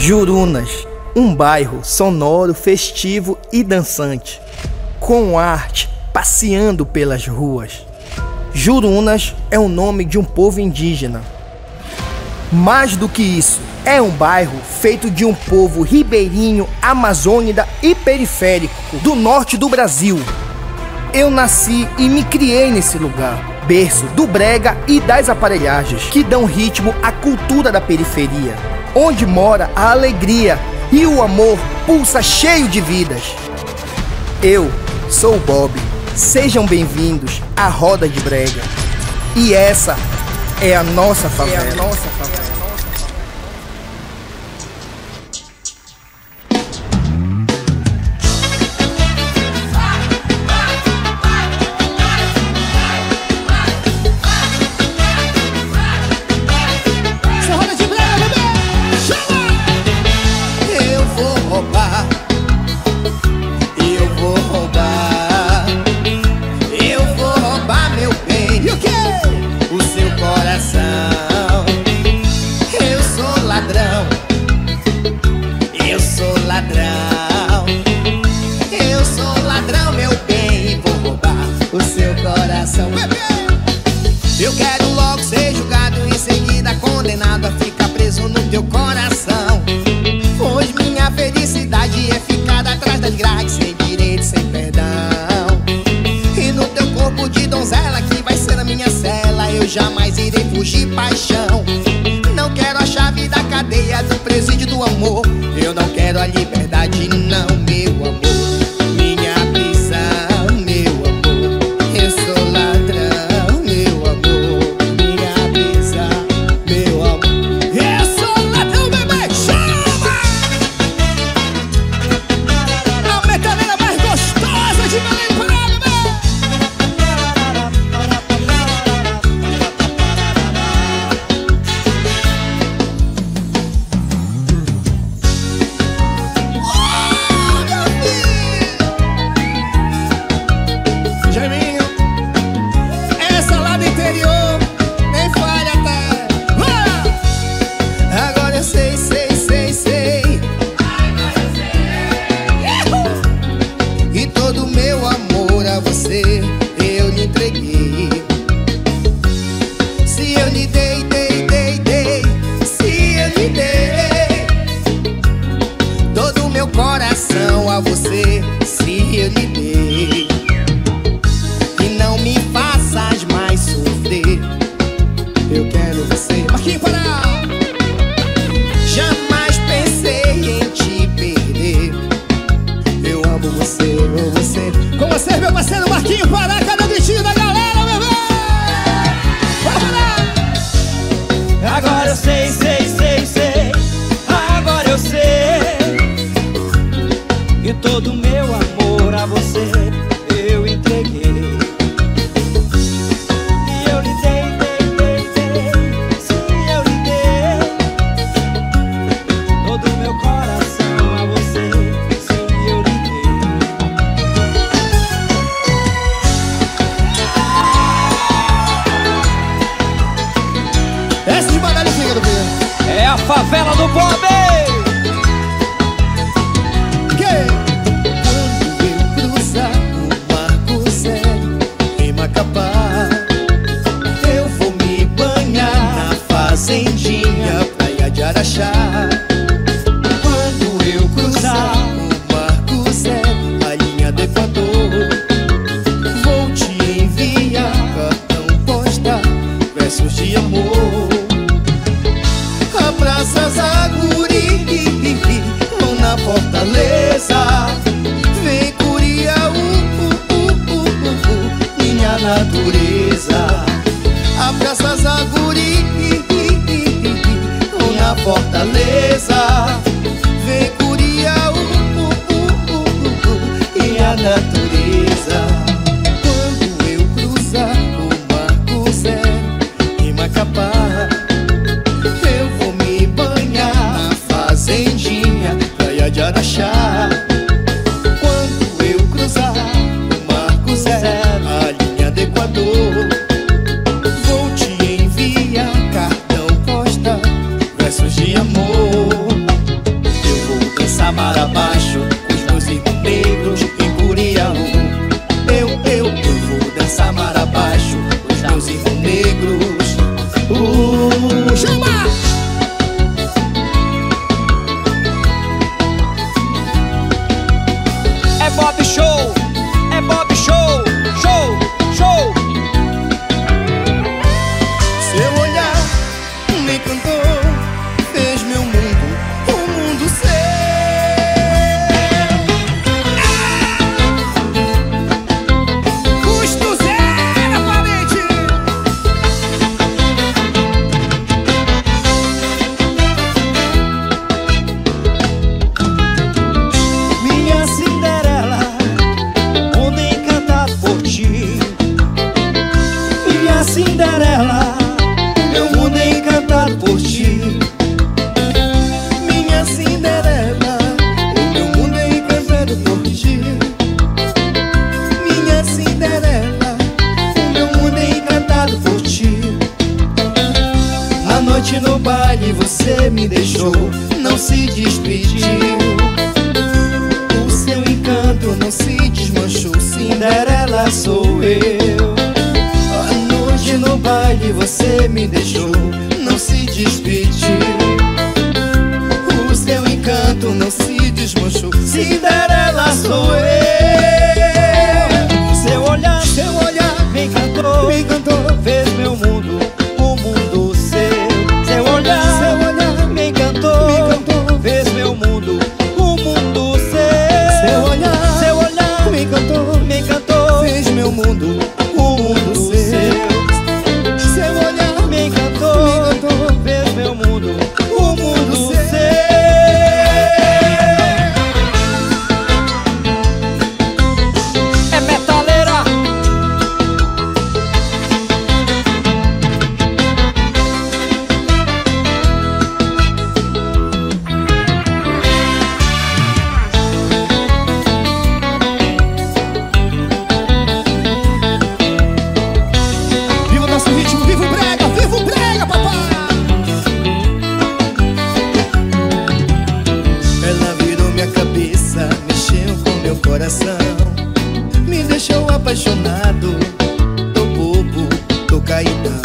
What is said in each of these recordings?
Jurunas, um bairro sonoro, festivo e dançante, com arte passeando pelas ruas. Jurunas é o nome de um povo indígena. Mais do que isso, é um bairro feito de um povo ribeirinho, amazônida e periférico do norte do Brasil. Eu nasci e me criei nesse lugar, berço do brega e das aparelhagens que dão ritmo à cultura da periferia, onde mora a alegria e o amor pulsa cheio de vidas. Eu sou o Bob, sejam bem-vindos à Roda de Brega. E essa é a nossa favela. Eu quero logo ser julgado, em seguida condenado a ficar preso no teu coração. Pois minha felicidade é ficar atrás das grades, sem direito, sem perdão. E no teu corpo de donzela, que vai ser a minha cela, eu jamais irei fugir paixão. Não quero a chave da cadeia do presídio do amor, eu não quero a liberdade não, meu amor. Minha prisão, meu amor, eu sou ladrão, meu amor. Minha prisão, meu amor, eu sou ladrão, bebê, chama! A metaleira mais gostosa de Belém do Pará, bebê! Jaiminho, essa lá do interior, nem falha até. Agora eu sei, sei, sei, sei. E todo meu amor a você eu lhe entreguei. Se eu lhe dei, dei, dei, dei. Se eu lhe dei todo o meu coração a você, se eu lhe dei. E não me faças mais sofrer, eu quero você. Marquinhos Pará! Jamais pensei em te perder, eu amo você, eu amo você. Com você, meu parceiro Marquinhos Pará, cada gritinho da galera, bebê! Vamos lá! Agora eu sei, sei, sei, sei. Agora eu sei. E todo o meu amor a você eu entreguei. E eu lhe dei, dei, dei, dei. Sim, eu lhe dei todo o meu coração a você. Sim, eu lhe dei. Essa de Magali Figa do Pedro. É a favela do Bob. Quando eu cruzar o Marco Zero em Macapá, eu vou me banhar na fazendinha Praia de Araxá. Quando eu cruzar o Marco Zero, a linha do Equador, vou te enviar cartão postal, versos de amor. A Praça Zaguri ou na Fortaleza, vem Curiaú, minha natureza. A Praça Zaguri ou na Fortaleza, vem Curiaú, minha natureza. Quando eu cruzar o Marco Zero em Macapá, eu vou me banhar na fazendinha Praia de Araxá. Quando eu cruzar o Marco Zero, a linha do Equador, vou te enviar cartão postal, versos de amor. eu. À noite no baile você me deixou, não se despediu. O seu encanto não se desmanchou, Cinderela sou eu. Seu olhar me encantou, fez meu mundo o mundo seu. Seu olhar me encantou, fez meu mundo o mundo seu. Seu olhar me encantou, fez meu mundo o mundo seu. Seu olhar me encantou, fez meu mundo o mundo seu. É metaleira. Viva o nosso ritmo, viva o brega, papai! Ela virou minha cabeça, mexeu com meu coração, me deixou apaixonado, tô bobo, tô caidão.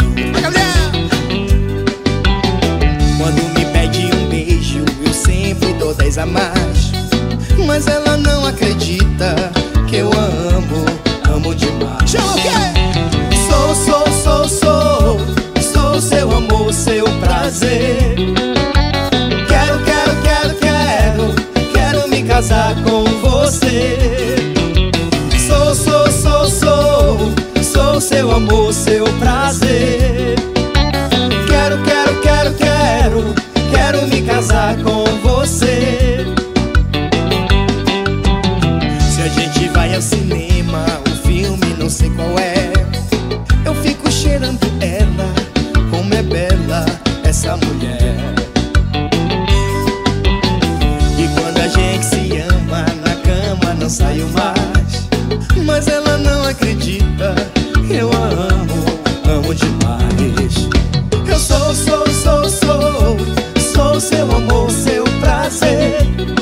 Quando me pede um beijo, eu sempre dou 10 a mais, mas ela não acredita que eu amo demais. Chama o quê? Sou seu amor, seu prazer. Quero me casar com você. Sou seu amor, seu prazer. Quero me casar com você. Se a gente vai ao cinema, o filme não sei qual é, eu fico cheirando ela, como é bela essa mulher. E quando a gente se ama, na cama não saio mais, mas ela não acredita, eu amo demais. Eu sou seu amor, seu prazer.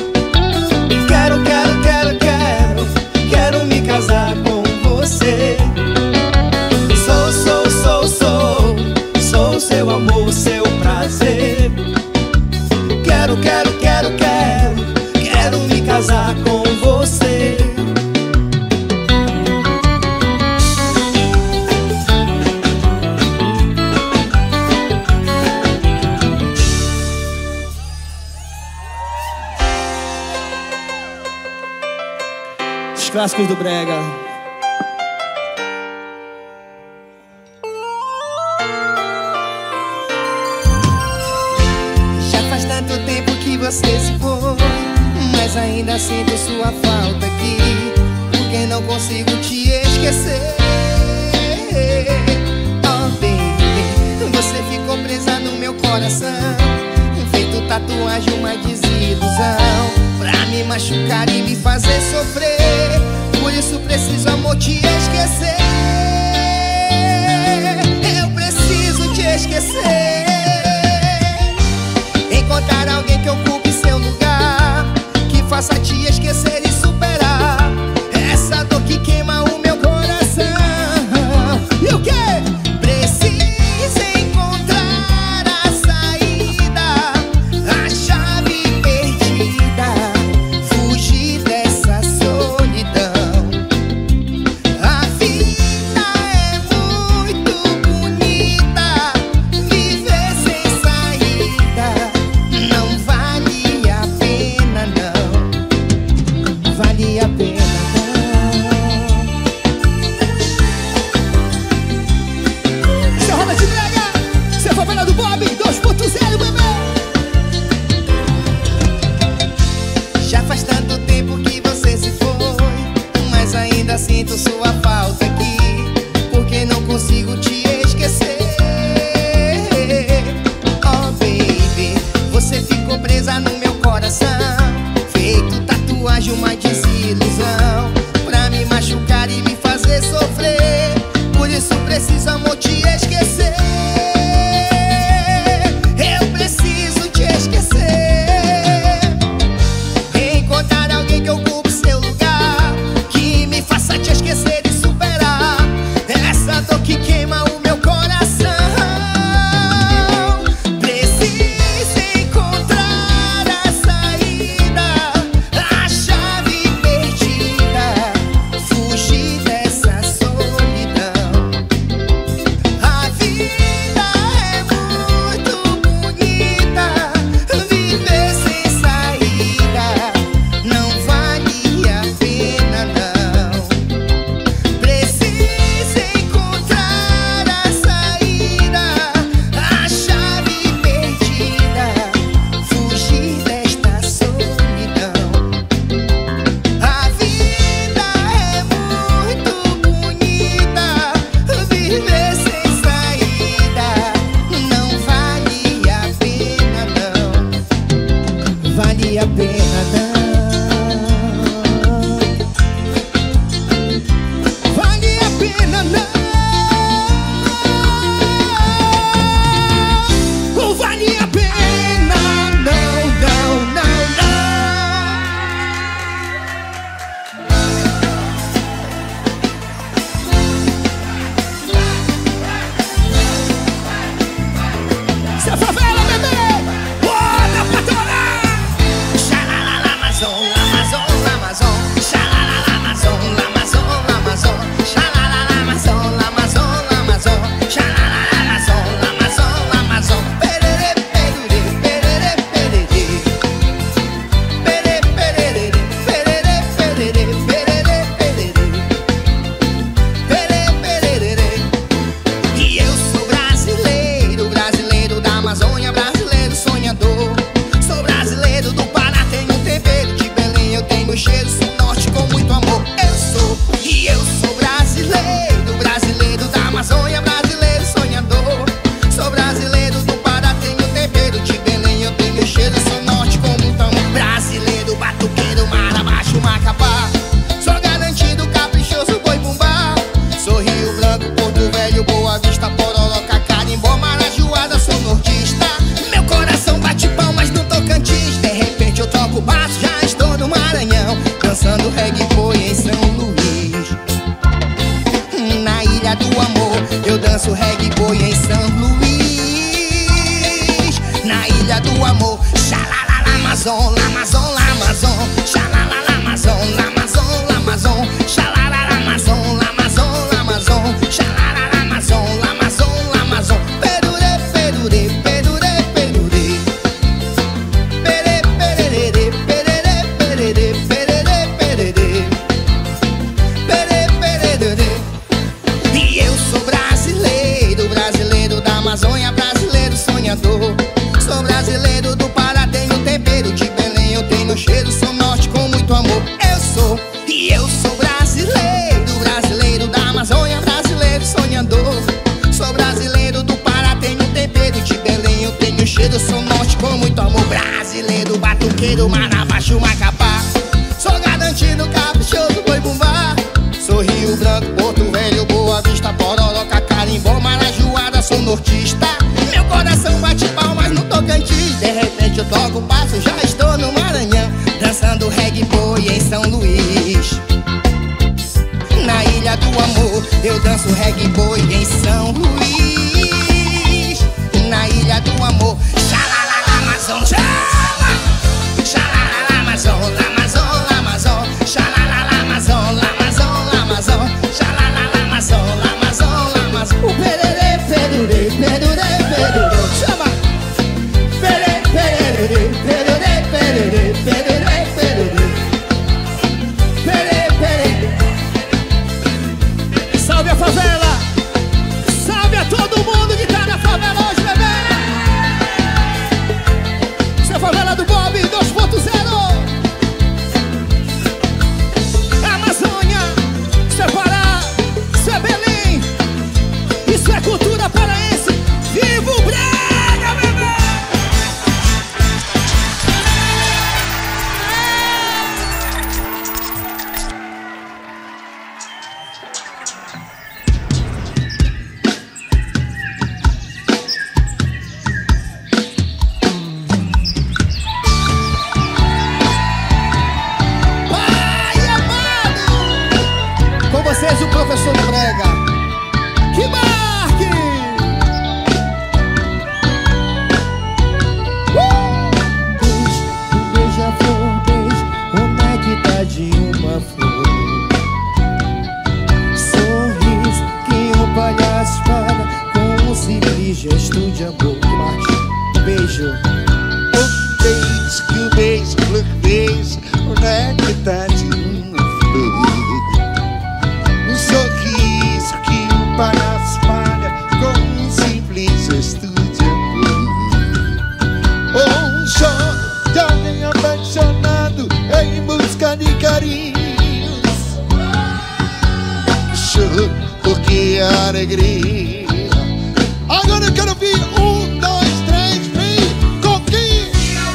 Quero me casar com você. Sou seu amor, seu prazer. Quero me casar com você. Os clássicos do brega. Já faz tanto tempo que você se foi, mas ainda sinto sua falta aqui, porque não consigo te esquecer. Oh baby, você ficou presa no meu coração, feito tatuagem, uma desilusão, pra me machucar e me fazer sofrer. Por isso preciso, amor, te esquecer. Eu preciso te esquecer. Encontrar alguém que ocupe seu lugar, que faça te esquecer e superar essa dor que queima o meu coração. E o quê? Preciso encontrar a saída, a chave perdida, fugir dessa solidão. A vida é muito bonita, viver sem saída não vale a pena, não vale a pena, não. Seu roda de brega, seu favela do Bob 2.0, bebê. Já faz tanto tempo que você se foi, mas ainda sinto sua falta aqui, porque não consigo te esquecer. Oh baby, você ficou presa no meu coração, feito tatuagem, uma desilusão, pra me machucar e me fazer sofrer. Por isso preciso, amor, te esquecer. Eu preciso te esquecer. Encontrar alguém que ocupe seu lugar, que me faça te esquecer e superar reggae boy em São Luís. Na Ilha do Amor eu danço reggae boy em São Luís. Na Ilha do Amor, xalala, Amazon, Amazon, Amazon, xalala, Amazon, Amazon, Amazon, xalala, Amazon, Amazon, Amazon, xalala, Amazon, Amazon, Amazon. Perure, perure, perure, perure. Pere, perere, perere, perere, perere, perere. Pere, perere. E eu sou brasileiro, brasileiro da Amazônia, brasileiro sonhador. Sou brasileiro do Pará, tenho tempero de Belém, eu tenho cheiro, sou norte com muito amor. Eu sou, e eu sou brasileiro, brasileiro da Amazônia, brasileiro sonhador. Sou brasileiro do Pará, tenho tempero de Belém, eu tenho cheiro, sou norte com muito amor. Brasileiro, batuqueiro, Manabaixo, Macapá. Sou garantido, caprichoso, boi bumbá. Sou Rio Branco, Porto Velho, Boa Vista, Pororoca, Carimbó, Marajoara, sou nortista. Meu coração bate palmas no Tocantins. De repente eu toco o passo, já estou no Maranhão, dançando reggae boy em São Luís. Na Ilha do Amor eu danço reggae boy em São Luís. Na Ilha do Amor, xalala, Amazon, xalala, xalala, Amazon, Amazon, Amazon, xalala, Amazon, Amazon, Amazon, xalala, Amazon, Amazon, Amazon. O perere, perure, perure, perure, chama. Pere, perere, perere, perere, perere, perere. Pere, perere. Salve a favela! Salve a todo mundo que tá na favela hoje, bebê! Isso é a favela do Bob 2.0. Amazônia, isso é Pará, isso é Belém, isso é cultura paraense. Viva o Brega, bebê! Pai amado, com vocês o professor do Brega, que marque! Um beija-flor, beijo, o néctar de uma flor. Sorriso que um palhaço espalha com um simples gesto de amor. Que marque, beijo. Beijo que o beijo, beijo, o néctar de uma flor. Um sorriso que um palhaço espalha com um simples gesto de amor. Ou um choro de alguém apaixonado em busca de carinhos. Choro porque a alegria. Agora eu quero ouvir 1, 2, 3, vem com quem?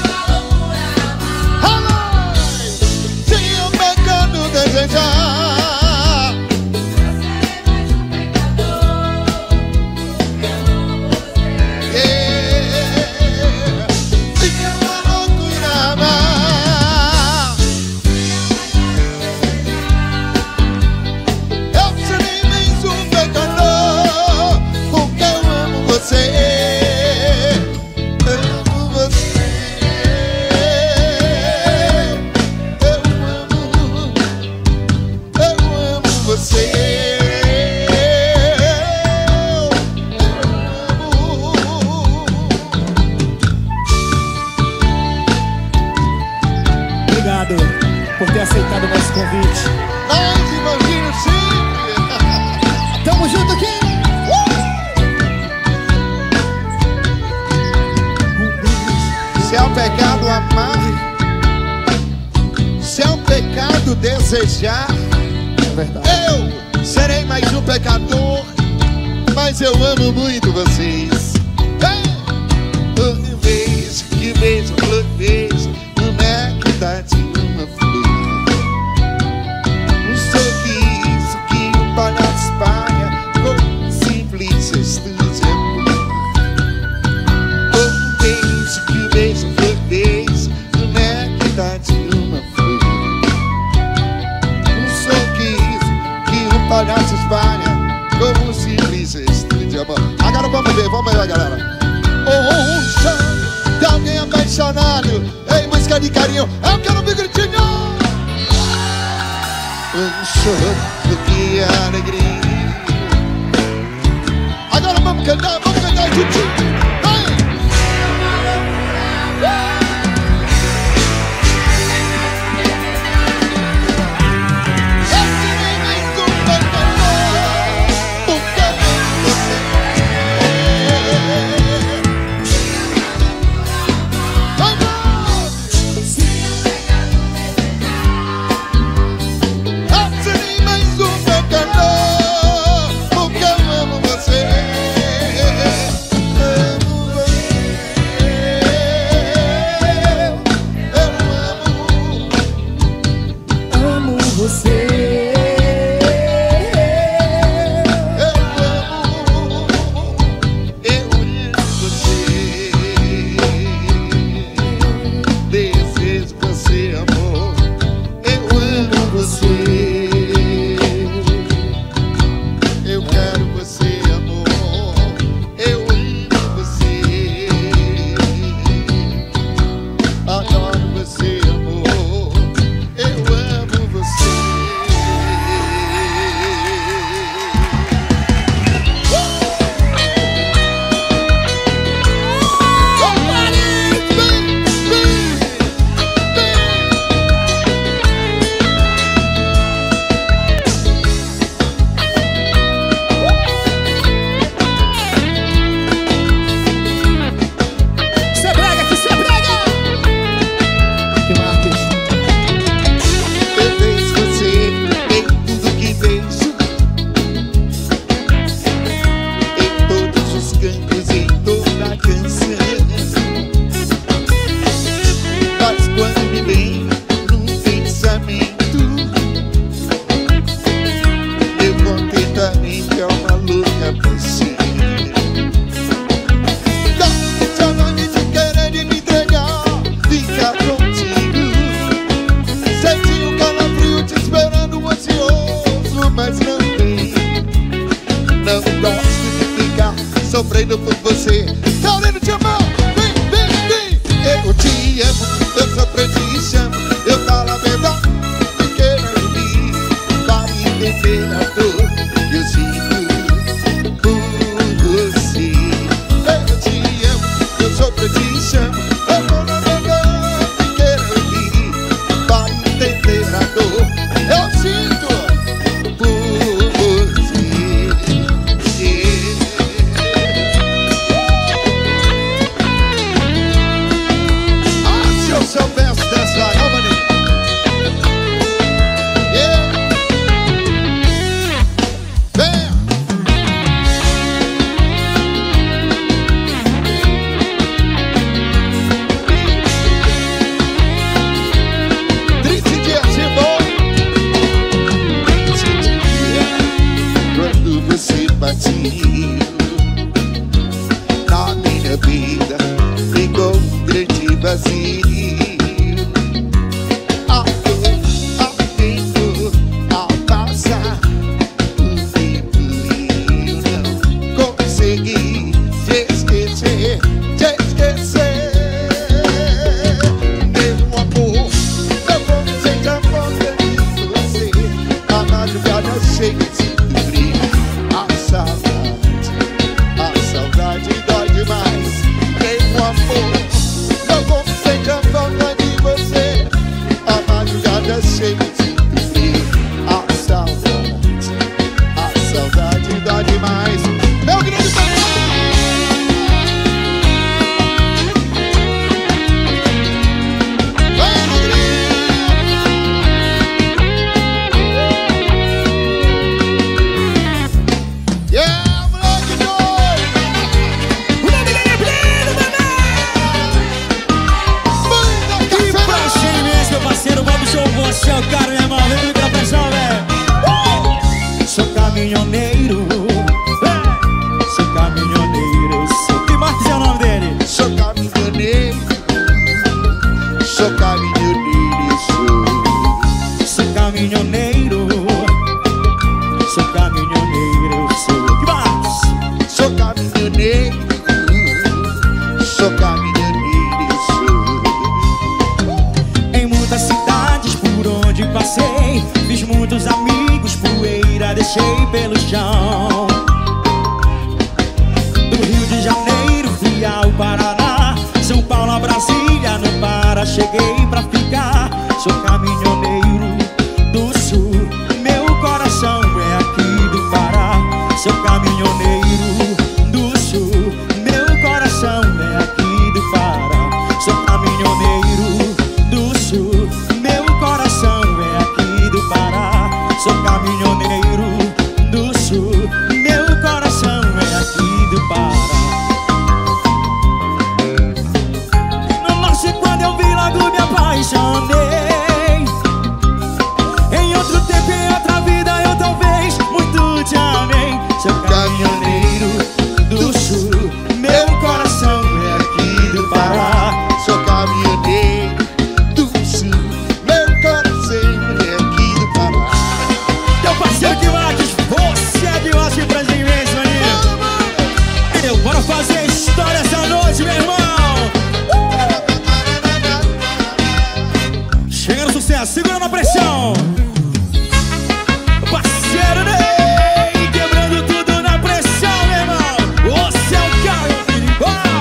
Se o pecado desejar, se é uma loucura amar, eu serei mais um pecador, porque eu amo você. Eu amo você. Eu amo você. Obrigado por ter aceitado o nosso convite. Nós, irmãozinho, sempre. Tamo junto aqui! Se é um pecado amar, se é um pecado desejar, É verdade. eu serei mais um pecador, mas eu amo muito vocês. Um beijo, que beijo, flor, beijo, o néctar de uma flor. Um sorriso que um palhaço espalha com um simples gesto de amor. Um beijo, que beijo, flor, beijo, o néctar de uma flor. vamos aí, galera. Um chão de alguém apaixonado em busca de carinho. Eu quero ver gritinho. Um choro que é alegria. Agora vamos cantar juntinho. Sofrendo por você, Taurino te amar, vem, vem, vem. Eu te amo, eu só pra te chamo. Eu falo a verdade, pequena ouvir. Vai entender a dor que eu sinto por você. Eu te amo, eu só pra te chamo. Eu falo a verdade, pequena ouvir. Vai entender a dor eu sinto por você. Se eu peço dessa harmonia, yeah. Venha. Triste dia de bom. Quando você partiu na minha vida, ficou um grande vazio. Cheio de brilho, a saudade dói demais. Tem um amor, não vou sentir falta de você. A madrugada cheia de brilho, a saudade dói demais. Meu grande Cara, meu irmão, vem me já deixei pelo chão. Do Rio de Janeiro fui ao Paraná, São Paulo a Brasília, não para, cheguei pra ficar. Sou caminhoneiro do sul, meu coração é aqui do Pará. Sou caminhoneiro do sul, meu coração é aqui do Pará. Sou caminhoneiro do sul, meu coração é aqui do Pará. Sou caminhoneiro do sul, meu coração é aqui do Pará. E no norte quando eu vi logo me apaixonei. Em outro tempo, em outra vida eu talvez muito te amei. Sou caminhoneiro do sul, meu coração é aqui do Pará. Sou caminhoneiro do sul, meu coração é aqui do Pará. Teu parceiro que Marques, você é de ótimo pra gente ver isso aí. Eu bora fazer história essa noite, meu irmão. Chega no sucesso, segura na pressão. Parceiro Ney, quebrando tudo na pressão, meu irmão. Você é o cara, filho.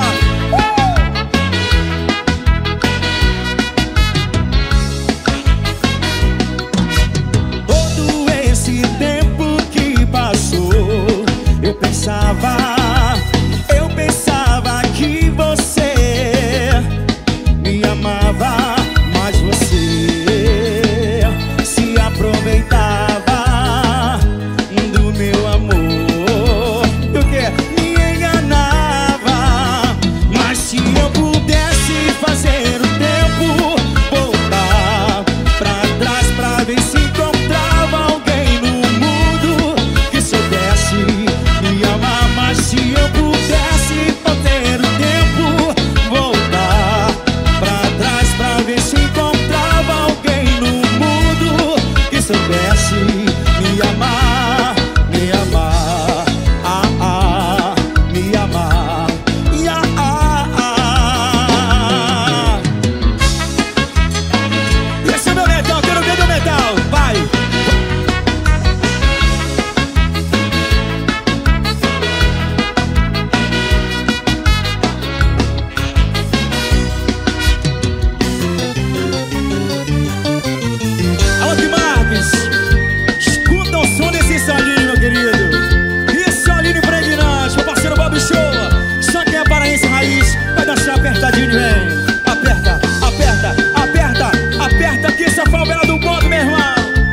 Todo esse tempo que passou, eu pensava que você me amava, mas você se aproveitava do meu amor. Do que? Me enganava. Mas se eu pudesse fazer o tempo voltar pra trás pra ver se encontrava alguém no mundo que soubesse me amar. Mas se eu pudesse fazer o tempo voltar pra trás pra ver se encontrava alguém no mundo que soubesse me amar, me amar, me amar, Esse é meu metal, quero ver meu metal, vai! Alô, que Marques, escuta o som desse solinho, meu querido. E solinho impregnante, meu parceiro Bob Show. Só quem é paraense raiz vai dançar apertadinho, vem. Aperta, aperta, aperta, aperta, que essa favela do Bob, meu irmão.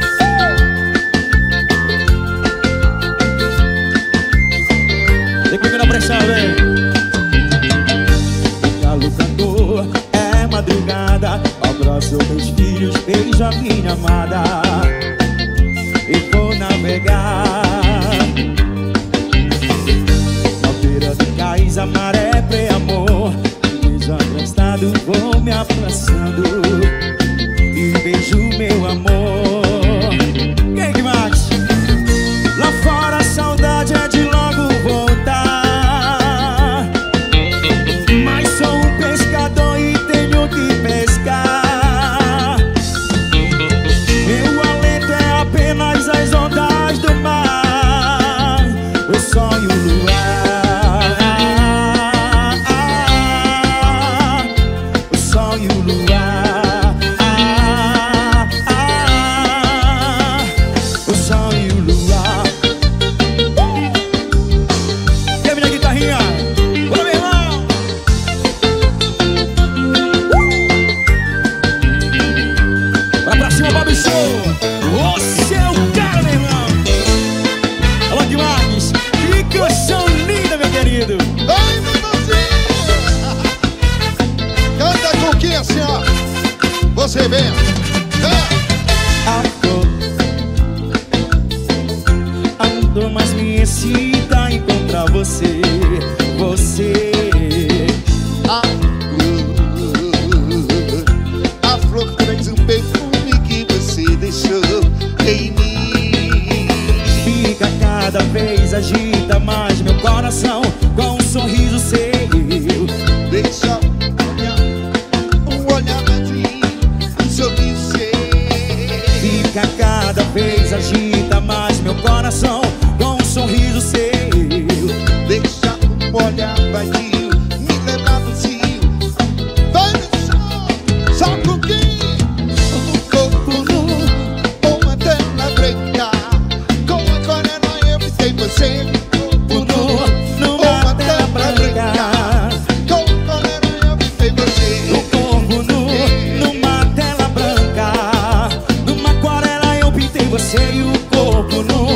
Tem que vir na pressão, vem. O galo cantou, é madrugada, abraço meus filhos, beijo a minha amada e vou navegar na beira do cais, a maré pré-amor. Beijo abraçado, vou me abraçando e beijo meu amor. Quem que mais? Lá fora a saudade é de logo voltar, mas sou um pescador e tenho que pescar. Meu alento é apenas as ondas do mar, o sol e o luar, o sol e o luar, o sol e o luar. Quer minha guitarrinha? Bora, meu irmão! Vai pra cima, Bob Show! Você é o cara, meu irmão! Alô, que Marques! Que canção linda, meu querido! Ai, meu irmãozinho! Canta com quem assim, ó. Você vem. Ando, mas me excita encontrar você, você. A flor traz um perfume que você deixou em mim. Fica cada vez, agita mais meu coração com um sorriso seu. Deixa um olhar pra ti, um sorriso seu. Fica cada vez, agita mais meu coração coração com um sorriso seu. Deixa um olhar vadio me levar no cio. Vai no sol, só com quem? Um corpo nu, uma tela branca. Com aquarela eu pintei você. Um corpo nu, uma tela branca. Com aquarela eu pintei você. No corpo nu, numa tela branca. Numa aquarela eu pintei você. E o corpo nu,